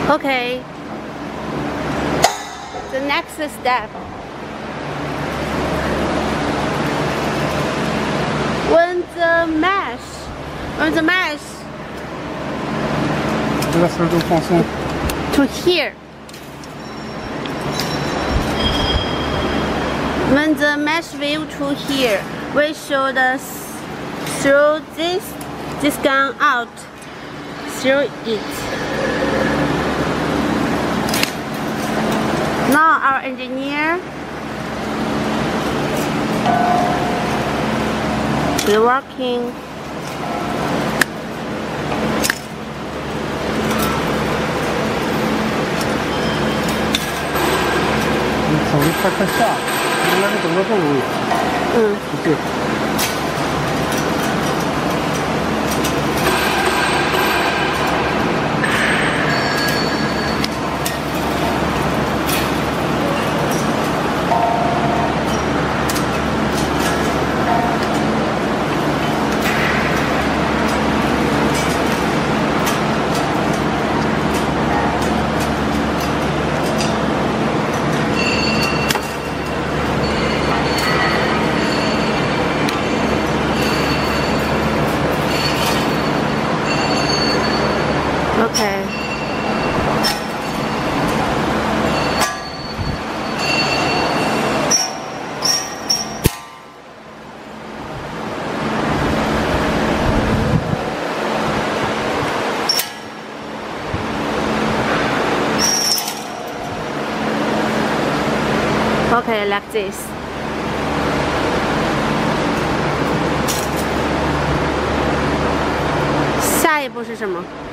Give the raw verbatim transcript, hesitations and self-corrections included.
Okay. The next step. When the mesh, when the mesh to here. When the mesh wheel to here, we should throw this this gun out through it. Now our engineer is working. 手一快快下，应该是整个更容易。 嗯， 对。 Okay. Okay, like this. Next 是什么？